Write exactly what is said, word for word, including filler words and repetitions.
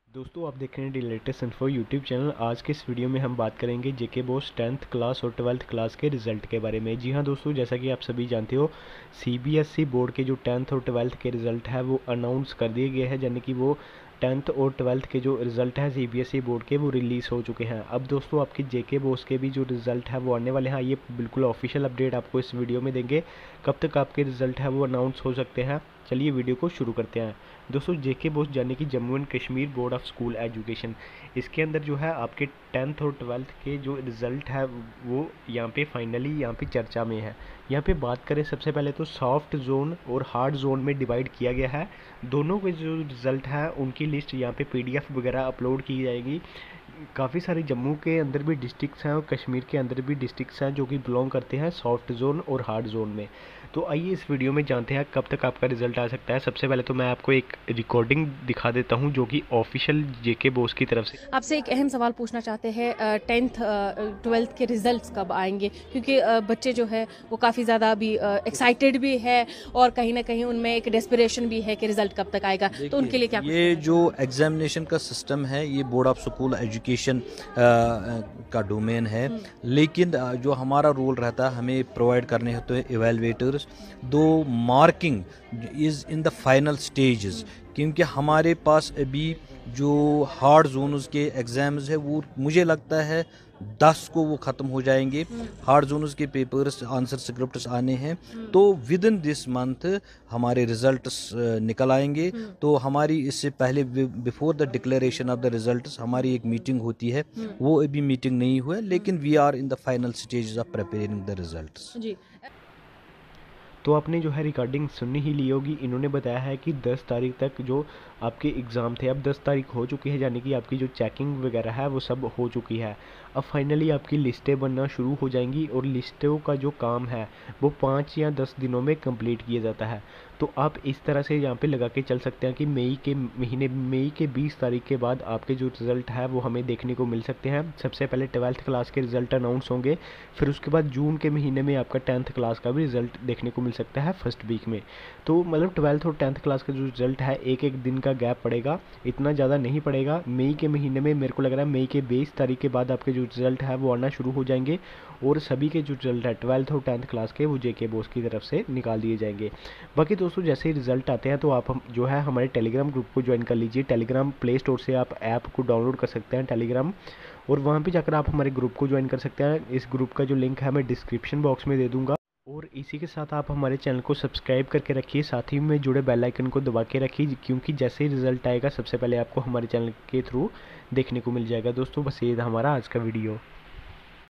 दोस्तों आप देख रहे हैं the latest info YouTube channel. आज के इस वीडियो में हम बात करेंगे जेके बोस टेंथ क्लास और ट्वेल्थ क्लास के रिज़ल्ट के बारे में। जी हाँ दोस्तों, जैसा कि आप सभी जानते हो सीबीएसई बोर्ड के जो टेंथ और ट्वेल्थ के रिज़ल्ट है वो अनाउंस कर दिए गए हैं, यानी कि वो टेंथ और ट्वेल्थ के जो रिज़ल्ट है सीबीएसई बोर्ड के वो रिलीज़ हो चुके हैं। अब दोस्तों आपकी जेके बोस के भी जो रिज़ल्ट है वो आने वाले हैं। ये बिल्कुल ऑफिशियल अपडेट आपको इस वीडियो में देंगे। कब तक आपके रिज़ल्ट है वो अनाउंस हो सकते हैं, चलिए वीडियो को शुरू करते हैं। दोस्तों जेके बोस यानी कि Jammu and Kashmir board of school education, इसके अंदर जो है आपके टेंथ और ट्वेल्थ के जो रिज़ल्ट है वो यहाँ पे फाइनली यहाँ पे चर्चा में है। यहाँ पे बात करें सबसे पहले तो सॉफ्ट जोन और हार्ड जोन में डिवाइड किया गया है। दोनों के जो रिज़ल्ट है उनकी लिस्ट यहाँ पे पीडीएफ वगैरह अपलोड की जाएगी। काफ़ी सारे जम्मू के अंदर भी डिस्ट्रिक्ट्स हैं और कश्मीर के अंदर भी डिस्ट्रिक्ट्स हैं जो कि बिलोंग करते हैं सॉफ्ट जोन और हार्ड जोन में। तो आइए इस वीडियो में जानते हैं कब तक आपका रिजल्ट आ सकता है। सबसे पहले तो मैं आपको एक रिकॉर्डिंग दिखा देता हूं जो कि ऑफिशियल जेके बोस की तरफ से। आपसे एक अहम सवाल पूछना चाहते हैं, टेंथ ट्वेल्थ के रिजल्ट्स कब आएंगे? क्योंकि अ, बच्चे जो है वो काफ़ी ज़्यादा अभी एक्साइटेड भी है और कहीं ना कहीं उनमें एक डेस्पिरेशन भी है कि रिजल्ट कब तक आएगा, तो उनके लिए क्या? ये जो एग्जामिनेशन का सिस्टम है ये बोर्ड ऑफ स्कूल एजुकेशन का डोमेन है, लेकिन अ, जो हमारा रोल रहता है हमें प्रोवाइड करने होते हैं इवेलुएटर्स। दो marking is in the final stages, क्योंकि हमारे पास अभी जो हार्ड जोन्स के एग्ज़ाम्स है वो मुझे लगता है दस को वो ख़त्म हो जाएंगे। हार्ड जोन्स के पेपर्स आंसर स्क्रिप्ट्स आने हैं, तो विद इन दिस मंथ हमारे रिजल्ट्स निकल आएंगे। तो हमारी इससे पहले before the declaration of the results हमारी एक मीटिंग होती है, वो अभी मीटिंग नहीं हुआ, लेकिन we are in the final stages of preparing the results. जी। तो आपने जो है रिकॉर्डिंग सुननी ही ली होगी। इन्होंने बताया है कि दस तारीख तक जो आपके एग्ज़ाम थे अब दस तारीख हो चुकी है, यानी कि आपकी जो चेकिंग वगैरह है वो सब हो चुकी है। अब फाइनली आपकी लिस्टें बनना शुरू हो जाएंगी और लिस्टों का जो काम है वो पाँच या दस दिनों में कंप्लीट किया जाता है। तो आप इस तरह से यहाँ पे लगा के चल सकते हैं कि मई के महीने मई के बीस तारीख के बाद आपके जो रिज़ल्ट है वो हमें देखने को मिल सकते हैं। सबसे पहले ट्वेल्थ क्लास के रिज़ल्ट अनाउंस होंगे, फिर उसके बाद जून के महीने में आपका टेंथ क्लास का भी रिज़ल्ट देखने को मिल सकता है फर्स्ट वीक में। तो मतलब ट्वेल्थ और टेंथ क्लास का जो रिज़ल्ट है एक एक दिन का गैप पड़ेगा, इतना ज़्यादा नहीं पड़ेगा। मई के महीने में मेरे को लग रहा है मई के बीस तारीख के बाद आपके जो रिज़ल्ट है वो आना शुरू हो जाएंगे और सभी के जो रिज़ल्ट है ट्वेल्थ और टेंथ क्लास के वो जेके बोस की तरफ से निकाल दिए जाएंगे। बाकी दोस्तों जैसे ही रिज़ल्ट आते हैं तो आप हम जो है हमारे टेलीग्राम ग्रुप को ज्वाइन कर लीजिए। टेलीग्राम प्ले स्टोर से आप ऐप को डाउनलोड कर सकते हैं टेलीग्राम, और वहाँ पे जाकर आप हमारे ग्रुप को ज्वाइन कर सकते हैं। इस ग्रुप का जो लिंक है मैं डिस्क्रिप्शन बॉक्स में दे दूँगा। और इसी के साथ आप हमारे चैनल को सब्सक्राइब करके रखिए, साथ ही में जुड़े बेल आइकन को दबा के रखिए, क्योंकि जैसे ही रिज़ल्ट आएगा सबसे पहले आपको हमारे चैनल के थ्रू देखने को मिल जाएगा। दोस्तों बस ये था हमारा आज का वीडियो।